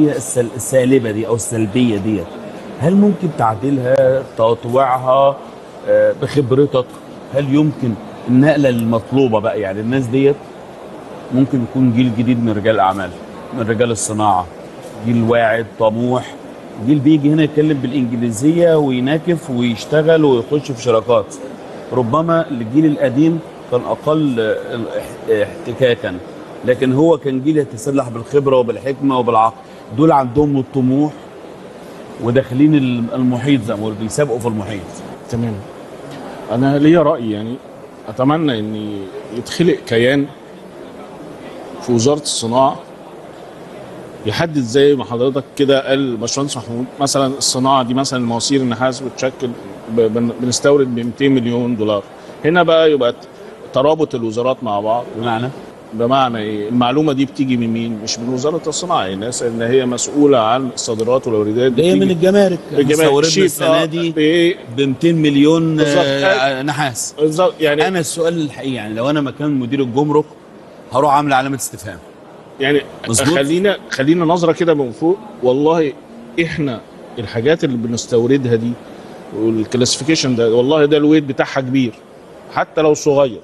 فيها السالبه دي او السلبيه ديت، هل ممكن تعديلها، تطويعها بخبرتك؟ هل يمكن النقله المطلوبه بقى؟ يعني الناس ديت ممكن يكون جيل جديد من رجال الاعمال، من رجال الصناعه، جيل واعد طموح، جيل بيجي هنا يتكلم بالانجليزيه ويناكف ويشتغل ويخش في شراكات. ربما الجيل القديم كان اقل احتكاكا، لكن هو كان جيل يتسلح بالخبره وبالحكمه وبالعقل. دول عندهم الطموح وداخلين المحيط زي ما بيقولوا، بيسابقوا في المحيط. تمام. انا ليا راي، يعني اتمنى ان يتخلق كيان في وزاره الصناعه يحدد زي ما حضرتك كده قال باشمهندس محمود، مثلا الصناعه دي مثلا مواسير النحاس بتشكل بنستورد ب 200 مليون دولار. هنا بقى يبقى ترابط الوزارات مع بعض. بمعنى ايه؟ المعلومه دي بتيجي من مين؟ مش من وزاره الصناعه، الناس ان هي مسؤوله عن الصادرات والواردات جايه من الجمارك. استوردنا السنه دي ب 200 مليون نحاس. بالظبط. يعني انا السؤال الحقيقي، يعني لو انا مكان مدير الجمرك هروح عامل علامه استفهام. يعني خلينا نظره كده من فوق. والله احنا الحاجات اللي بنستوردها دي والكلاسيفيكيشن ده، والله ده الويت بتاعها كبير، حتى لو صغير،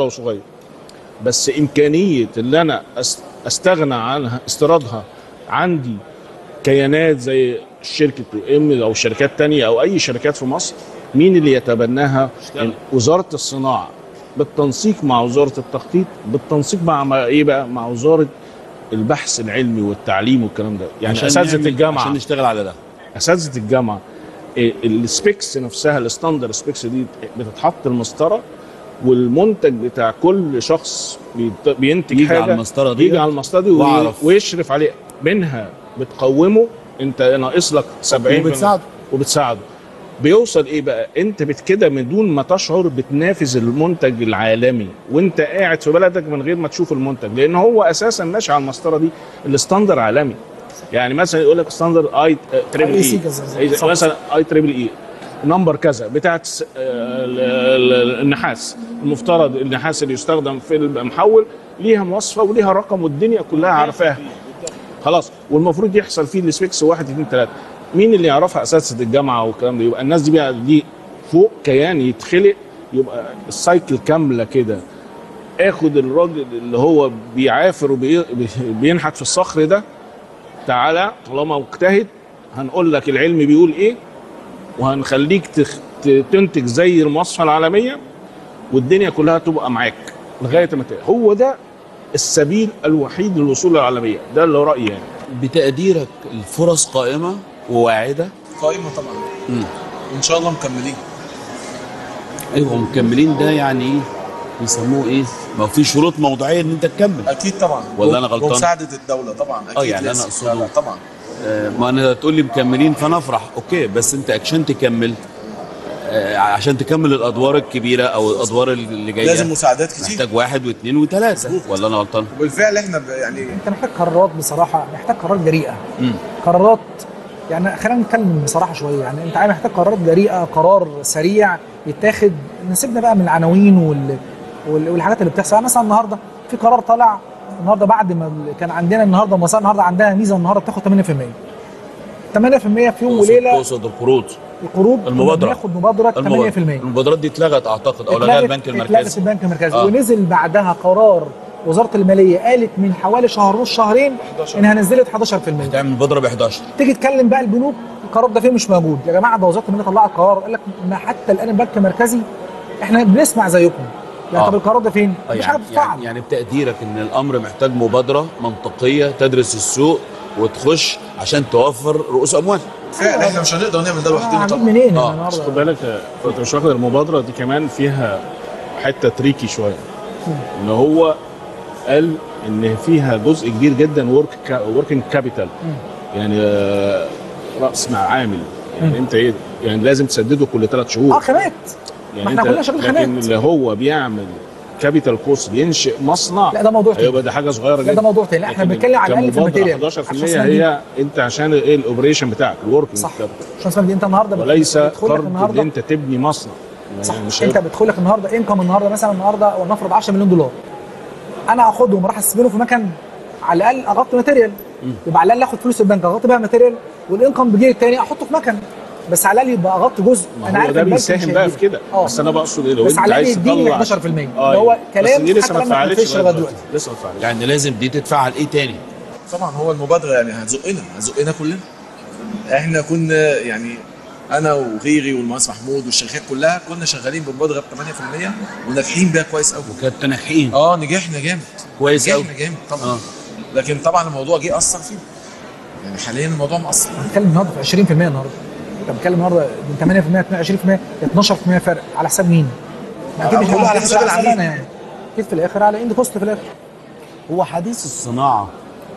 بس امكانيه اللي انا استغنى عنها استيرادها. عندي كيانات زي شركه ام او شركات تانية او اي شركات في مصر، مين اللي يتبناها؟ وزاره الصناعه بالتنسيق مع وزاره التخطيط، بالتنسيق مع ايه بقى؟ مع وزاره البحث العلمي والتعليم والكلام ده. يعني اساتذه الجامعه عشان نشتغل على ده. اساتذه الجامعه السبيكس نفسها، الستاندر سبيكس دي بتتحط المسطره، والمنتج بتاع كل شخص بينتج يجي حاجه على المسطره دي، يجي على المسطره دي ويشرف عليه. منها بتقومه، انت ناقص لك 70 وبتساعده. بيوصل ايه بقى؟ انت كده من دون ما تشعر بتنافس المنتج العالمي وانت قاعد في بلدك من غير ما تشوف المنتج، لان هو اساسا ماشي على المسطره دي الستاندر عالمي. يعني مثلا يقول لك ستاندر اي تريبل اي، مثلا اي تريبل اي نمبر كذا بتاعت النحاس. المفترض النحاس اللي يستخدم في المحول ليها مواصفه وليها رقم والدنيا كلها عارفاها خلاص، والمفروض يحصل فيه السبيكس 1 2 3. مين اللي يعرفها؟ اساتذه الجامعه والكلام ده. يبقى الناس دي بقى دي فوق كيان يتخلق، يبقى السايكل كامله كده. اخد الراجل اللي هو بيعافر وبينحت في الصخر ده، تعالى طالما مجتهد هنقول لك العلم بيقول ايه، وهنخليك تنتج زي المواصفه العالميه، والدنيا كلها تبقى معاك لغايه ما هو ده السبيل الوحيد للوصول للعالميه. ده اللي رايي. يعني بتقديرك الفرص قائمه وواعده؟ قائمه طبعا. وان شاء الله مكملين. ايوه مكملين. ده يعني ايه؟ بيسموه ايه؟ ما في شروط موضوعيه ان انت تكمل. اكيد طبعا. ولا انا غلطان؟ ومساعده الدوله طبعا. اكيد يعني انا اقصد طبعا. ما انا تقول لي مكملين فانا افرح، اوكي، بس انت عشان تكمل، عشان تكمل الادوار الكبيره او الادوار اللي جايه لازم مساعدات كتير، محتاج 1 و2 و3. ولا انا غلطان؟ وبالفعل احنا يعني انت محتاج قرارات بصراحه، محتاج قرارات جريئه. قرارات، يعني خلينا نتكلم بصراحه شويه. يعني انت محتاج قرارات جريئه، قرار سريع يتاخد. نسيبنا بقى من العناوين والحاجات اللي بتحصل. يعني مثلا النهارده في قرار طالع النهارده بعد ما كان عندنا النهارده مساء النهارده عندها ميزه النهارده بتاخد 8% في يوم وليله. تقصد القروض المبادره بناخد مبادره 8%. المبادرات دي اتلغت اعتقد، او لغاها البنك المركزي. اتلغت البنك المركزي. ونزل بعدها قرار وزاره الماليه قالت من حوالي شهر ونص شهرين انها نزلت 11%. هتعمل مبادره ب 11. تيجي تكلم بقى البنوك، القرار ده فيه مش موجود. يا جماعه ده وزاره الماليه طلعت قرار قال لك ما حتى الان البنك المركزي احنا بنسمع زيكم. يعني طب القرار ده فين؟ مش حاجه بتتفعل. يعني بتقديرك ان الامر محتاج مبادره منطقيه تدرس السوق وتخش عشان توفر رؤوس اموال. فعلا احنا مش هنقدر نعمل ده لوحدنا طبعا. منين النهارده؟ خد بالك انت مش واخد المبادره دي كمان فيها حته تريكي شويه. ان هو قال ان فيها جزء كبير جدا وركينج كابيتال، يعني راس مع عامل. يعني انت ايه؟ يعني لازم تسدده كل 3 شهور. خامات. يعني احنا كلنا شغالين خامات. لكن اللي هو بيعمل كابيتال كوست بينشئ مصنع، لا ده موضوع تاني. هيبقى ده حاجه صغيره جدا. لا ده موضوع تاني. احنا بنتكلم على الاقل في الماتيريال. 11% هي انت عشان ايه؟ الاوبريشن بتاعك، الوركينج. صح. عشان اسمك دي انت النهارده وليس فرض ان انت تبني مصنع. صح. انت بتدخل لك النهارده انكم النهارده مثلا النهارده ولنفرض $10 مليون. انا اخدهم راح اسبنه في مكان على الاقل اغطي ماتيريال. يبقى على الاقل اخد فلوس البنك اغطي بيها ماتيريال، والانكم بيجي التاني احطه في مكن، بس على الاقل يبقى اغطي جزء. انا عارف ده بيساهم بقى في كده، بس انا بقصد ايه، لو بس انت على الاقل عايز يديني تطلع 11% اللي هو كلام دي لسه حتى ما لما اتفعلتش لغايه دلوقتي. لسه ما اتفعلتش. يعني لازم دي تتفعل ايه تاني؟ طبعا هو المبادره يعني هتزقنا كلنا. احنا كنا يعني انا وغيري والمهندس محمود والشركات كلها كنا شغالين بمبادره ب 8% وناجحين بيها كويس قوي. وكانت ناجحين نجحنا جامد كويس قوي. نجحنا جامد طبعا. لكن طبعا الموضوع جه اثر فينا، يعني حاليا الموضوع مأثر. بنتكلم النهارده في 20% النهارده، انت بتتكلم النهارده من 8% 20% 12% فرق على حساب مين؟ ما اكيد مش هو على حساب العميل يعني، اكيد في الاخر على اند كوست في الاخر. هو حديث الصناعه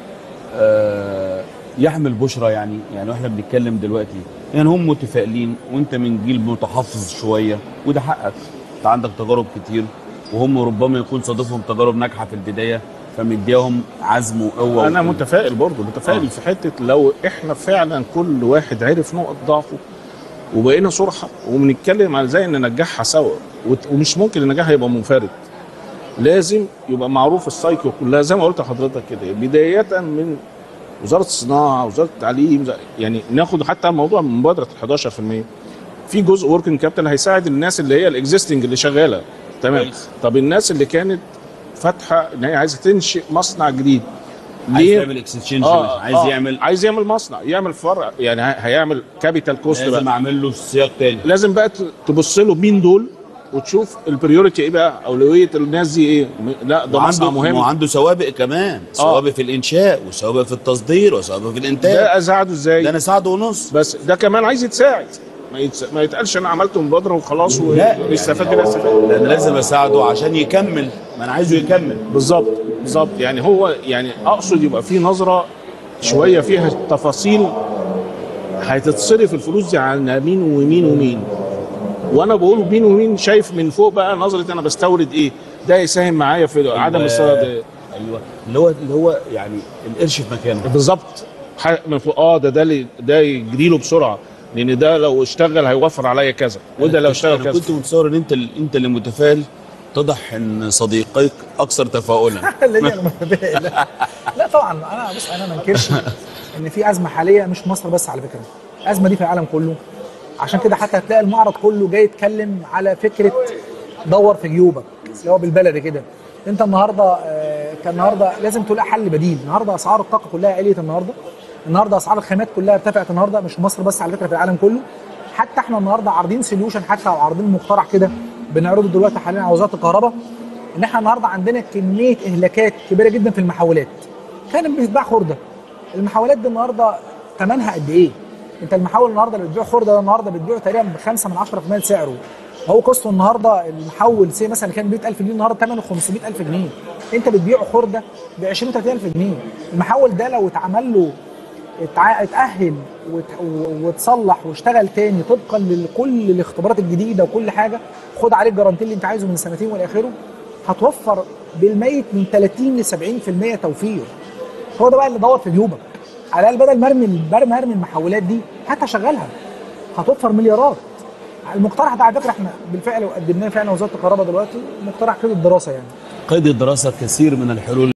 يحمل بشرى، يعني واحنا بنتكلم دلوقتي يعني هم متفائلين، وانت من جيل متحفظ شويه وده حقك، انت عندك تجارب كتير، وهم ربما يكون صادفهم تجارب ناجحه في البدايه فمديهم عزم وقوه. انا متفائل برضه، متفائل في حته لو احنا فعلا كل واحد عرف نقط ضعفه وبقينا صرحه وبنتكلم على ازاي ننجحها سوا، ومش ممكن النجاح يبقى منفرد، لازم يبقى معروف السايكل كلها زي ما قلت لحضرتك كده، بدايه من وزاره الصناعه، وزاره التعليم، يعني ناخد حتى الموضوع من مبادره ال 11%، في جزء وركينج كابيتال هيساعد الناس اللي هي الاكزيستنج اللي شغاله تمام. طب الناس اللي كانت فاتحه ان هي عايزه تنشئ مصنع جديد، عايز يعمل اكستشينج، عايز يعمل مصنع، يعمل فرع، يعني هيعمل كابيتال كوست، لازم اعمل له سياق تاني، لازم بقى تبص له مين دول وتشوف البريوريتي ايه بقى، اولويه الناس دي ايه. لا ده مصنع مهم، وعنده سوابق كمان، سوابق في الانشاء وسوابق في التصدير وسوابق في الانتاج. ده اساعده ازاي؟ ده انا اساعده ونص، بس ده كمان عايز يتساعد، ما يتقالش انا عملت مبادره وخلاص ويستفاد يعني ده انا لازم اساعده عشان يكمل، ما انا عايزه يكمل. بالظبط يعني هو يعني اقصد يبقى في نظره شويه فيها تفاصيل، هتتصرف الفلوس دي على مين ومين ومين، وانا بقول مين ومين، شايف من فوق بقى نظره انا بستورد ايه، ده يساهم معايا في عدم الاستيراد. ايوه اللي هو يعني القرش في مكانه بالظبط من فوق. ده يجري له بسرعه، لان ده لو اشتغل هيوفر عليا كذا، وده لو اشتغل كذا. كنت متصور ان انت اللي متفائل، اتضح ان صديقيك اكثر تفاؤلا. لا طبعا انا ما انكرش ان في ازمه حاليه، مش مصر بس على فكره، الازمه دي في العالم كله. عشان كده حتى هتلاقي المعرض كله جاي يتكلم على فكره دور في جيوبك، اللي هو بالبلدي كده. انت النهارده النهارده لازم تلاقي حل بديل. النهارده اسعار الطاقه كلها عليت، النهارده اسعار الخامات كلها ارتفعت النهارده، مش مصر بس على فكره، في العالم كله. حتى احنا النهارده عارضين سوليوشن، حتى او عارضين مقترح كده بنعرضه دلوقتي حاليا على وزاره الكهرباء، ان احنا النهارده عندنا كميه اهلاكات كبيره جدا في المحولات. كانت بتتباع خرده، المحولات دي النهارده ثمنها قد ايه؟ انت المحول النهارده اللي بتبيع خرده ده النهارده بتبيعه تقريبا ب 5% سعره. هو قسطه النهارده المحول مثلا اللي كان ب 100000 جنيه النهارده ثمنه 500000 جنيه. انت بتبيعه خرده ب 20 30000 جنيه. المحول ده لو اتعمل له اتأهل وتصلح واشتغل تاني طبقا لكل الاختبارات الجديده وكل حاجه، خد عليه الجرانتي اللي انت عايزه من سنتين والى اخره، هتوفر بالميت من 30 ل 70% توفير. هو ده بقى اللي دور في جيوبك. على الاقل بدل مرمي المحولات دي حتى شغلها، هتوفر مليارات. المقترح ده على فكره احنا بالفعل قدمناه فعلا وزاره الكهرباء دلوقتي، مقترح قيد الدراسه. يعني قيد الدراسه كثير من الحلول